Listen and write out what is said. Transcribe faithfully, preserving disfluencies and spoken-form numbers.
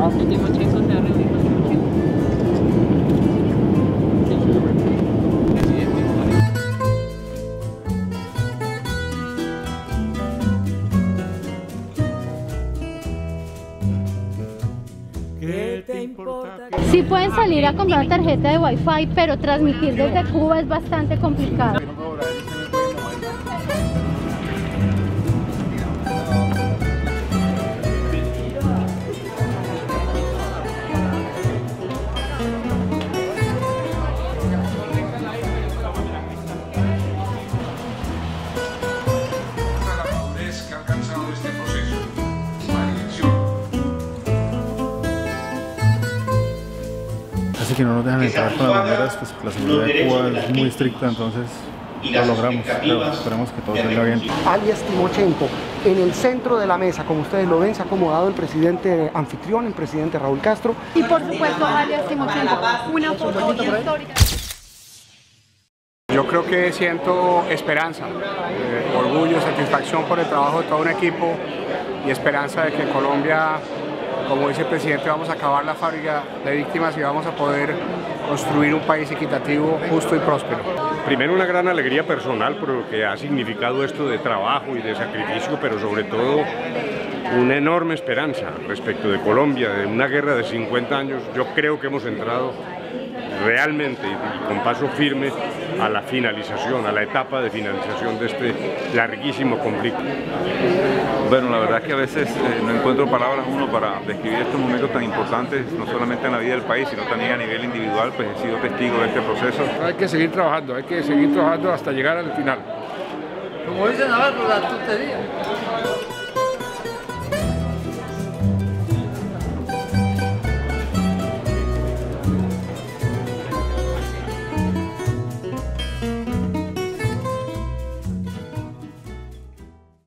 Timochenko se va a reunir con Timochenko. ¿Qué te importa? Sí pueden salir a comprar tarjeta de Wi-Fi, pero transmitir desde Cuba es bastante complicado. Así que no nos dejan entrar con las banderas, pues la seguridad de Cuba es muy estricta, entonces lo logramos, pero esperemos que todo salga bien. Alias Timochenko, en el centro de la mesa, como ustedes lo ven, se ha acomodado el presidente anfitrión, el presidente Raúl Castro. Y por supuesto, alias Timochenko, una foto histórica. Yo creo que siento esperanza, eh, orgullo, satisfacción por el trabajo de todo un equipo y esperanza de que en Colombia, como dice el presidente, vamos a acabar la fábrica de víctimas y vamos a poder construir un país equitativo, justo y próspero. Primero, una gran alegría personal por lo que ha significado esto de trabajo y de sacrificio, pero sobre todo una enorme esperanza respecto de Colombia, de una guerra de cincuenta años. Yo creo que hemos entrado realmente y con paso firme a la finalización, a la etapa de finalización de este larguísimo conflicto. Bueno, la verdad es que a veces eh, no encuentro palabras uno para describir estos momentos tan importantes, no solamente en la vida del país, sino también a nivel individual, pues he sido testigo de este proceso. Hay que seguir trabajando, hay que seguir trabajando hasta llegar al final. Como dice Navarro, la tontería.